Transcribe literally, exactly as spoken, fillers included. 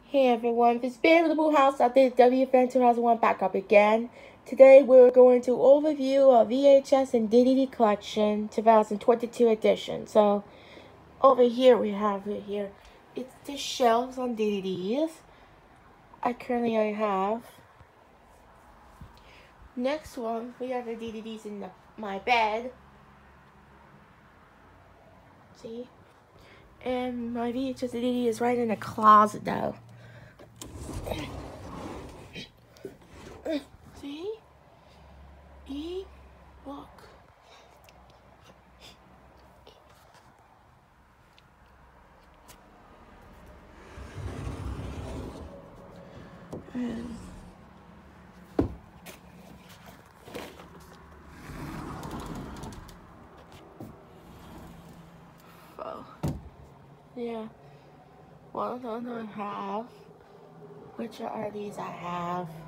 Hey everyone, this is Bailey the Blue House update W F N two thousand one back up again. Today we're going to overview a V H S and D V D collection twenty twenty-two edition. So over here we have it here. It's the shelves on D V Ds. I currently only have. Next one, we have the D V Ds in the, my bed. See? And my V H S and D V D is right in the closet though. See? E, look. And oh, yeah. One of them I have. Which are these I have?